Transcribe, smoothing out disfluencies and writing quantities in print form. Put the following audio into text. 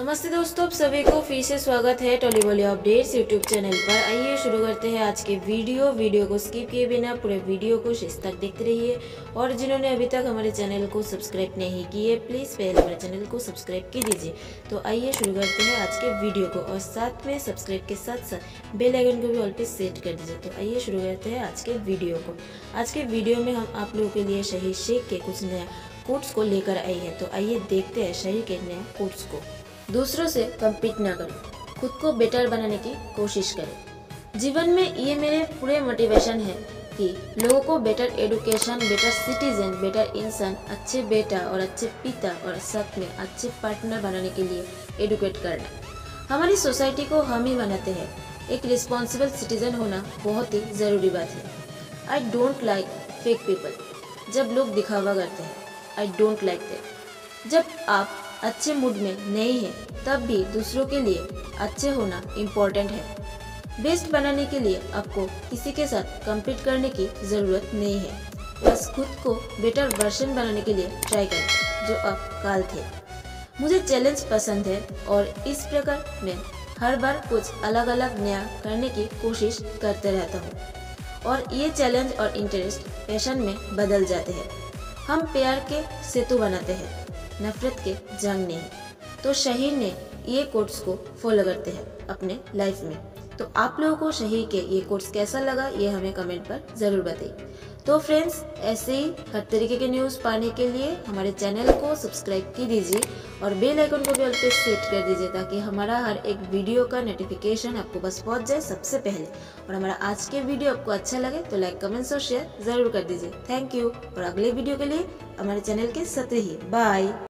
नमस्ते दोस्तों, आप सभी को फिर से स्वागत है टॉलीवॉली अपडेट्स यूट्यूब चैनल पर। आइए शुरू करते हैं आज के वीडियो को स्किप किए बिना पूरे वीडियो को शेष तक देखते रहिए। और जिन्होंने अभी तक हमारे चैनल को सब्सक्राइब नहीं किए, प्लीज़ पहले हमारे चैनल को सब्सक्राइब की दीजिए। तो आइए शुरू करते हैं आज के वीडियो को, और साथ में सब्सक्राइब के साथ साथ बेल आइकन को भी ऑल पे सेट कर दीजिए। तो आइए शुरू करते हैं आज के वीडियो को। आज के वीडियो में हम आप लोगों के लिए शहीद शेख के कुछ नया कोट्स को लेकर आई है। तो आइए देखते हैं शहीद के नए कोट्स को। दूसरों से कम्पीट ना करें, खुद को बेटर बनाने की कोशिश करें। जीवन में ये मेरे पूरे मोटिवेशन है कि लोगों को better education, better citizen, better इंसान, अच्छे बेटा और अच्छे पिता और साथ में अच्छे पार्टनर बनाने के लिए एडुकेट करना। हमारी सोसाइटी को हम ही बनाते हैं। एक रिस्पॉन्सिबल सिटीजन होना बहुत ही ज़रूरी बात है। I don't like fake people. जब लोग दिखावा करते हैं, आई डोंट लाइक दैट। जब आप अच्छे मूड में नहीं है तब भी दूसरों के लिए अच्छे होना इम्पोर्टेंट है। बेस्ट बनाने के लिए आपको किसी के साथ कम्पीट करने की ज़रूरत नहीं है। बस खुद को बेटर वर्जन बनाने के लिए ट्राई करें जो आप कल थे। मुझे चैलेंज पसंद है और इस प्रकार मैं हर बार कुछ अलग अलग नया करने की कोशिश करते रहता हूँ, और ये चैलेंज और इंटरेस्ट पैशन में बदल जाते हैं। हम प्यार के सेतु बनाते हैं, नफरत के जंग नहीं। तो शहीद ने ये कोट्स को फॉलो करते हैं अपने लाइफ में। तो आप लोगों को शहीद के ये कोट्स कैसा लगा, ये हमें कमेंट पर ज़रूर बताइए। तो फ्रेंड्स, ऐसे ही हर तरीके के न्यूज़ पाने के लिए हमारे चैनल को सब्सक्राइब की दीजिए और बेल आइकन को भी ऑल पे सेट कर दीजिए, ताकि हमारा हर एक वीडियो का नोटिफिकेशन आपको बस पहुंच जाए सबसे पहले। और हमारा आज के वीडियो आपको अच्छा लगे तो लाइक, कमेंट्स और शेयर ज़रूर कर दीजिए। Thank you. और अगले वीडियो के लिए हमारे चैनल के साथ रहिए। बाय।